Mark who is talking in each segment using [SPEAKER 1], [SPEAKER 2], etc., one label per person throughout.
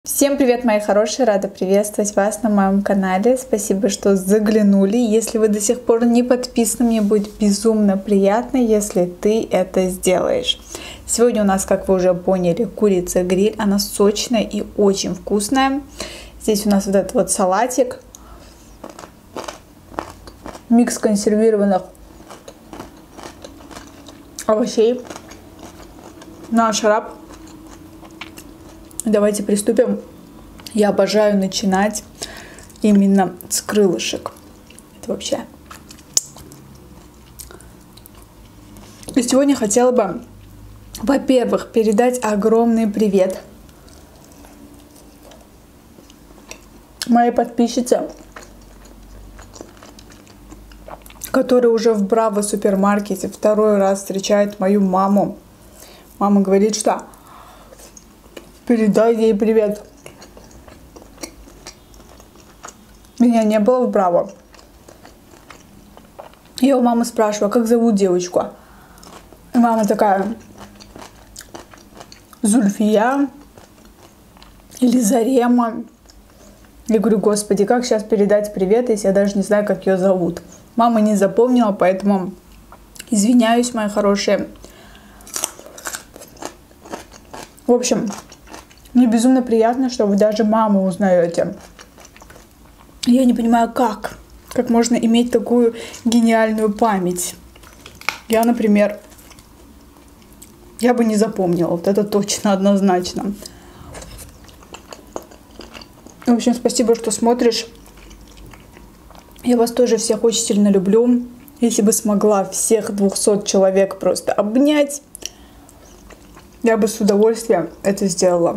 [SPEAKER 1] Всем привет, мои хорошие! Рада приветствовать вас на моем канале. Спасибо, что заглянули. Если вы до сих пор не подписаны, мне будет безумно приятно, если ты это сделаешь. Сегодня у нас, как вы уже поняли, курица-гриль. Она сочная и очень вкусная. Здесь у нас вот этот вот салатик. Микс консервированных овощей. Наш раб. Давайте приступим. Я обожаю начинать именно с крылышек. Это вообще. И сегодня хотела бы, во-первых, передать огромный привет моей подписчице, которая уже в Браво супермаркете второй раз встречает мою маму. Мама говорит, что передай ей привет. Меня не было в Браво. Я у мамы спрашиваю, как зовут девочку? И мама такая: Зульфия или Зарема. Я говорю: господи, как сейчас передать привет, если я даже не знаю, как ее зовут. Мама не запомнила, поэтому извиняюсь, мои хорошие. В общем, мне безумно приятно, что вы даже маму узнаете. Я не понимаю, как можно иметь такую гениальную память. Я, например, я бы не запомнила, вот это точно, однозначно. В общем, спасибо, что смотришь. Я вас тоже всех очень сильно люблю. Если бы смогла всех 200 человек просто обнять, я бы с удовольствием это сделала.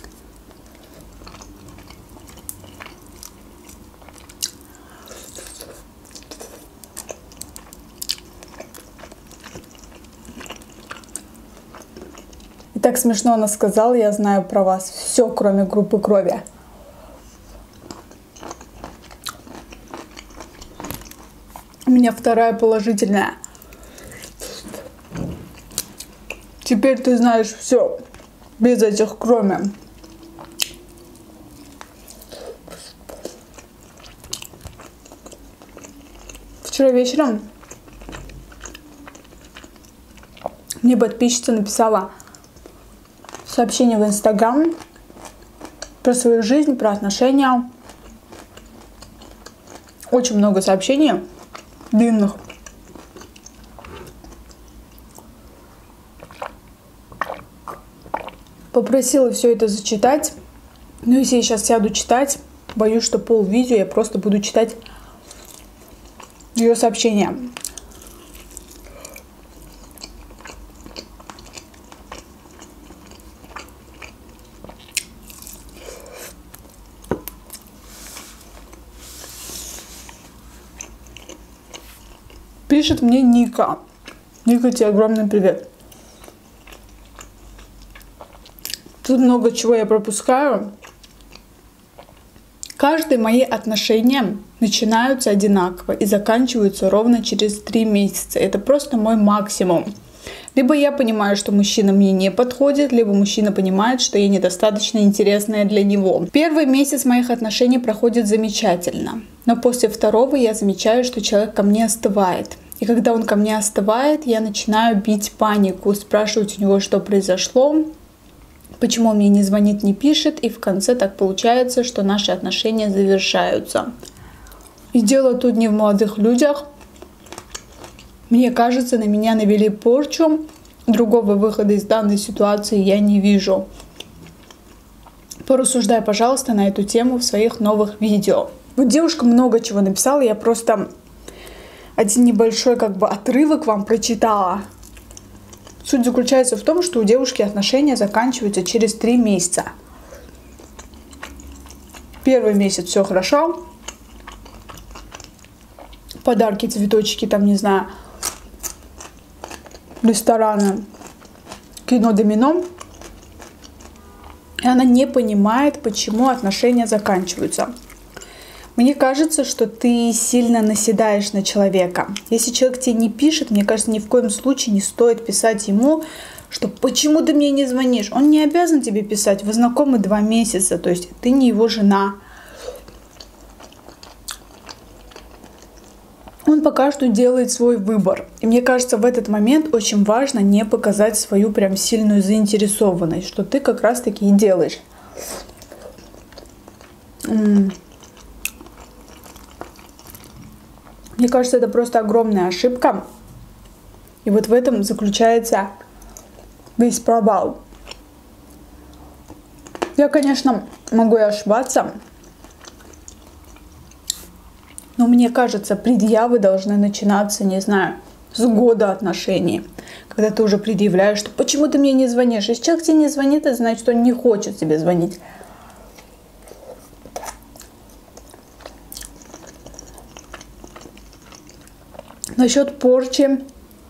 [SPEAKER 1] Так смешно она сказала: я знаю про вас все, кроме группы крови. У меня вторая положительная. Теперь ты знаешь все, без этих кроме. Вчера вечером мне подписчица написала сообщение в Инстаграм про свою жизнь, про отношения. Очень много сообщений длинных. Попросила все это зачитать. Но если я сейчас сяду читать, боюсь, что полвидео я просто буду читать ее сообщения. Пишет мне Ника. Ника, тебе огромный привет. Тут много чего я пропускаю. Каждые мои отношения начинаются одинаково и заканчиваются ровно через 3 месяца. Это просто мой максимум. Либо я понимаю, что мужчина мне не подходит, либо мужчина понимает, что я недостаточно интересная для него. Первый месяц моих отношений проходит замечательно. Но после второго я замечаю, что человек ко мне остывает. И когда он ко мне остывает, я начинаю бить панику, спрашивать у него, что произошло, почему он мне не звонит, не пишет. И в конце так получается, что наши отношения завершаются. И дело тут не в молодых людях. Мне кажется, на меня навели порчу. Другого выхода из данной ситуации я не вижу. Порассуждай, пожалуйста, на эту тему в своих новых видео. Вот девушка много чего написала, я просто один небольшой отрывок вам прочитала. Суть заключается в том, что у девушки отношения заканчиваются через 3 месяца. Первый месяц все хорошо. Подарки, цветочки, там, не знаю, рестораны, кино, домино. И она не понимает, почему отношения заканчиваются. Мне кажется, что ты сильно наседаешь на человека. Если человек тебе не пишет, мне кажется, ни в коем случае не стоит писать ему, что почему ты мне не звонишь. Он не обязан тебе писать. Вы знакомы 2 месяца, то есть ты не его жена. Он пока что делает свой выбор. И мне кажется, в этот момент очень важно не показать свою прям сильную заинтересованность, что ты как раз таки и делаешь. Мне кажется, это просто огромная ошибка. И вот в этом заключается весь провал. Я, конечно, могу и ошибаться, но мне кажется, предъявы должны начинаться, не знаю, с года отношений. Когда ты уже предъявляешь, что почему ты мне не звонишь. Если человек тебе не звонит, это значит, что он не хочет тебе звонить. Насчет порчи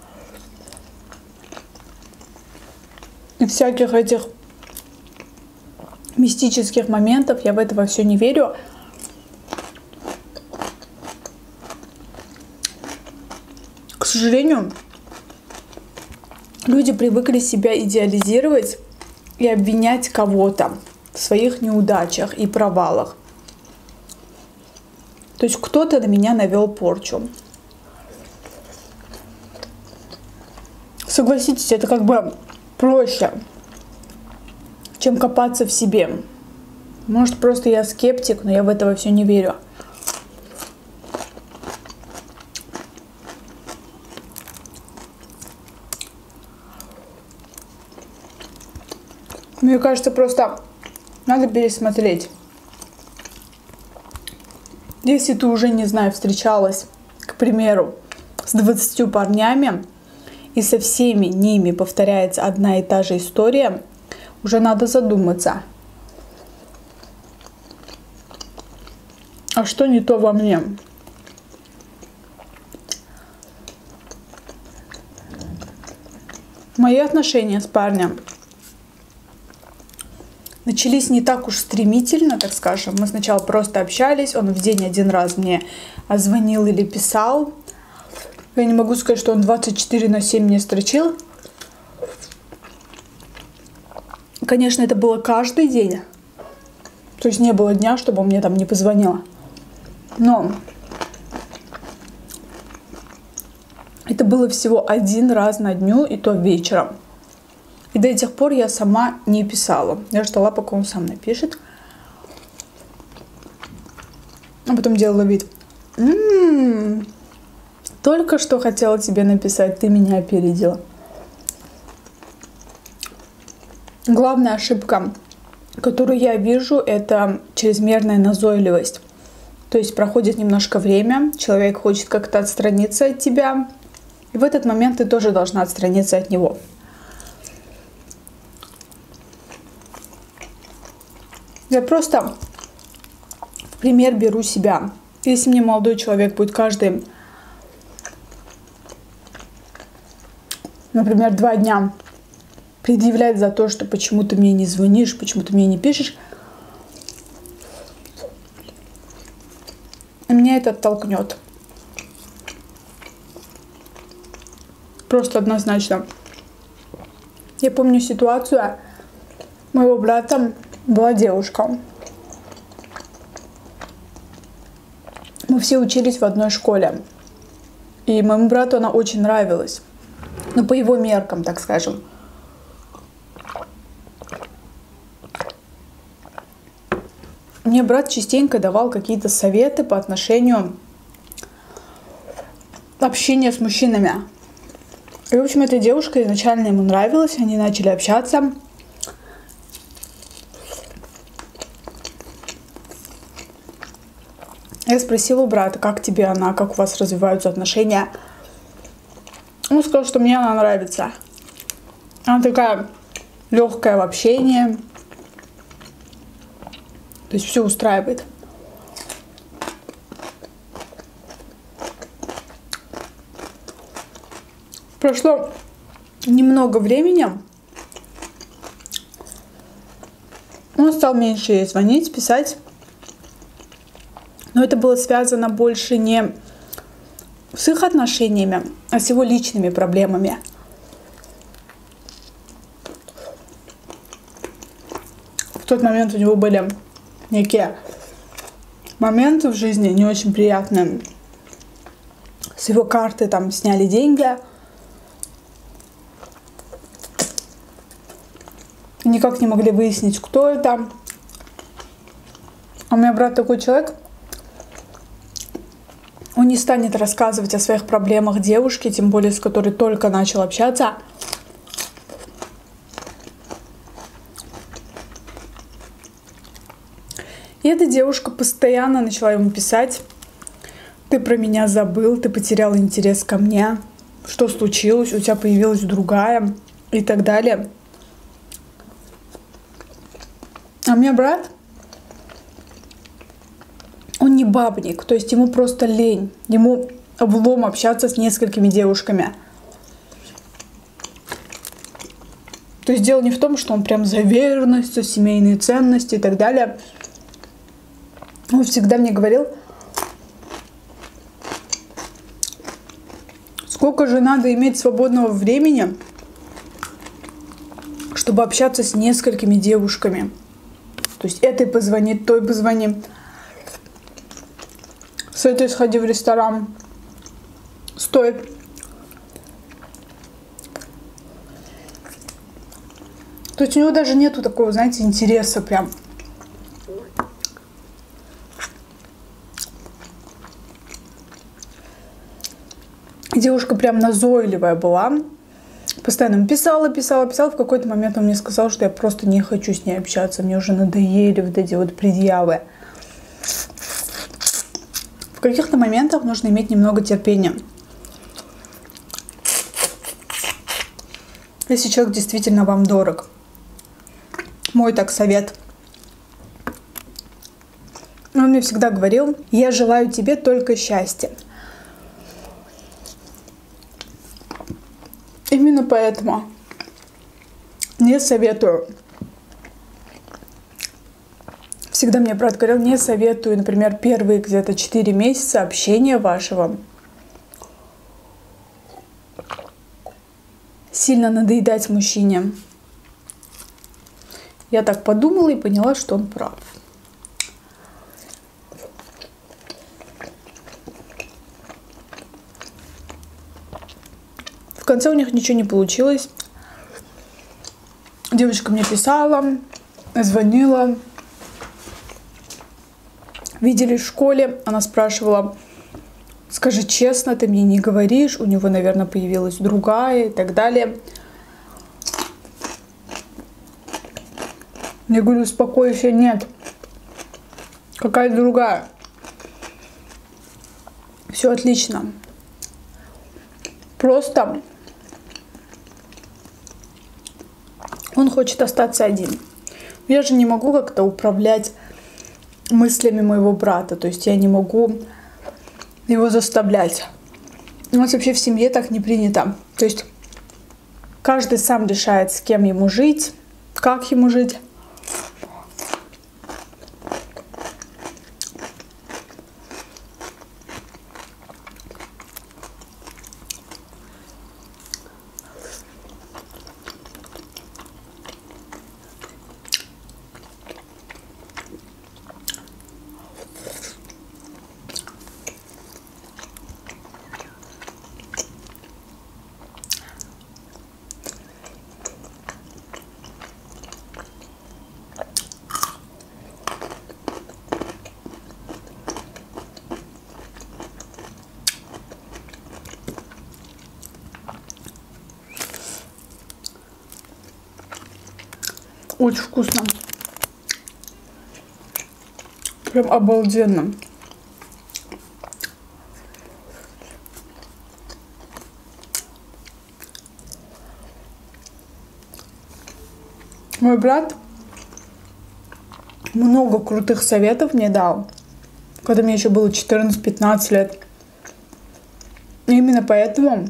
[SPEAKER 1] и всяких этих мистических моментов, я в это во все не верю. К сожалению, люди привыкли себя идеализировать и обвинять кого-то в своих неудачах и провалах. То есть кто-то на меня навел порчу. Согласитесь, это как бы проще, чем копаться в себе. Может, просто я скептик, но я в это все не верю. Мне кажется, просто надо пересмотреть. Если ты уже, не знаю, встречалась, к примеру, с 20 парнями, и со всеми ними повторяется одна и та же история, уже надо задуматься. А что не то во мне? Мои отношения с парнем начались не так уж стремительно, так скажем. Мы сначала просто общались, он в день 1 раз мне звонил или писал. Я не могу сказать, что он 24/7 мне строчил. Конечно, это было каждый день. То есть не было дня, чтобы он мне там не позвонил. Но это было всего 1 раз на дню, и то вечером. И до этих пор я сама не писала. Я ждала, пока он сам напишет. А потом делала вид. Только что хотела тебе написать, ты меня опередила. Главная ошибка, которую я вижу, это чрезмерная назойливость. То есть проходит немножко время, человек хочет как-то отстраниться от тебя, и в этот момент ты тоже должна отстраниться от него. Я просто в пример беру себя. Если мне молодой человек будет каждый, например, 2 дня предъявлять за то, что почему ты мне не звонишь, почему ты мне не пишешь, меня это оттолкнет. Просто однозначно. Я помню ситуацию, моего брата была девушка. Мы все учились в одной школе. И моему брату она очень нравилась. Ну, по его меркам, так скажем. Мне брат частенько давал какие-то советы по отношению общения с мужчинами. И, в общем, эта девушка изначально ему нравилась, они начали общаться. Я спросила у брата, как тебе она, как у вас развиваются отношения. Он сказал, что мне она нравится. Она такая легкая в общении. То есть все устраивает. Прошло немного времени. Он стал меньше ей звонить, писать. Но это было связано больше не с их отношениями, а с его личными проблемами. тот момент у него были некие моменты в жизни не очень приятные. С его карты там сняли деньги. Никак не могли выяснить, кто это. А у меня брат такой человек, он не станет рассказывать о своих проблемах девушке, тем более с которой только начал общаться. И эта девушка постоянно начала ему писать: ты про меня забыл, ты потерял интерес ко мне, что случилось, у тебя появилась другая и так далее. А у меня брат, он не бабник, то есть ему просто лень, ему облом общаться с несколькими девушками. То есть дело не в том, что он прям за верность, за семейные ценности и так далее. Он всегда мне говорил, сколько же надо иметь свободного времени, чтобы общаться с несколькими девушками. То есть этой позвони, той позвони. С этой сходи в ресторан. Стой. То есть у него даже нету такого, знаете, интереса прям. Девушка прям назойливая была. Постоянно ему писала. В какой-то момент он мне сказал, что я просто не хочу с ней общаться. Мне уже надоели вот эти вот предъявы. В каких-то моментах нужно иметь немного терпения. Если человек действительно вам дорог. Мой так совет. Он мне всегда говорил: я желаю тебе только счастья. Именно поэтому не советую. Всегда мне брат говорил, не советую, например, первые где-то 4 месяца общения вашего сильно надоедать мужчине. Я так подумала и поняла, что он прав. В конце у них ничего не получилось. Девочка мне писала, звонила. Виделись в школе. Она спрашивала: скажи честно, ты мне не говоришь, у него, наверное, появилась другая и так далее. Я говорю: успокойся, нет. Какая другая? Все отлично. Просто он хочет остаться один. Я же не могу как-то управлять мыслями моего брата. То есть я не могу его заставлять. У нас вообще в семье так не принято. То есть каждый сам решает, с кем ему жить, как ему жить. Очень вкусно. Прям обалденно. Мой брат много крутых советов мне дал, когда мне еще было 14-15 лет. И именно поэтому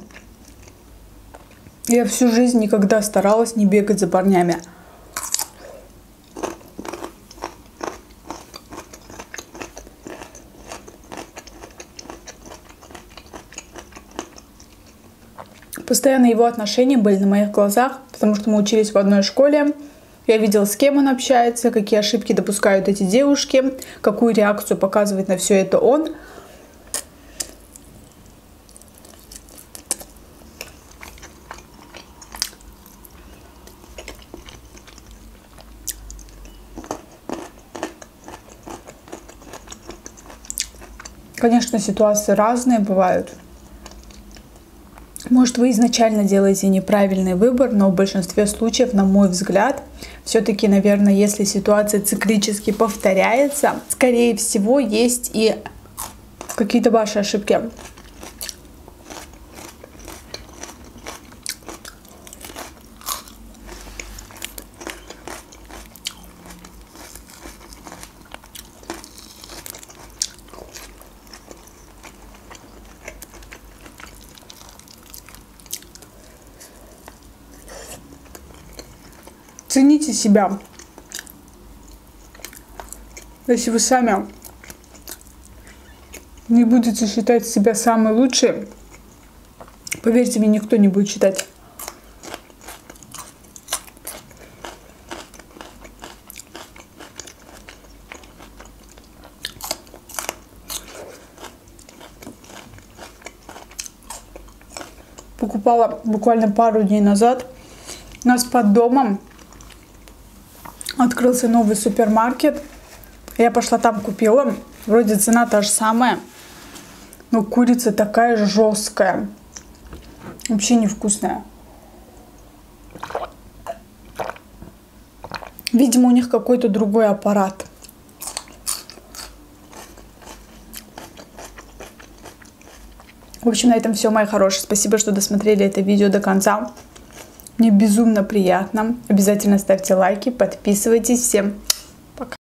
[SPEAKER 1] я всю жизнь никогда старалась не бегать за парнями. Постоянно его отношения были на моих глазах, потому что мы учились в одной школе. Я видела, с кем он общается, какие ошибки допускают эти девушки, какую реакцию показывает на все это он. Конечно, ситуации разные бывают. Может, вы изначально делаете неправильный выбор, но в большинстве случаев, на мой взгляд, все-таки, наверное, если ситуация циклически повторяется, скорее всего, есть и какие-то ваши ошибки. Цените себя. Если вы сами не будете считать себя самой лучшей, поверьте мне, никто не будет считать. Покупала буквально пару дней назад. У нас под домом открылся новый супермаркет. Я пошла там купила. Вроде цена та же самая, но курица такая жесткая. Вообще невкусная. Видимо, у них какой-то другой аппарат. В общем, на этом все, мои хорошие. Спасибо, что досмотрели это видео до конца. Мне безумно приятно. Обязательно ставьте лайки, подписывайтесь. Всем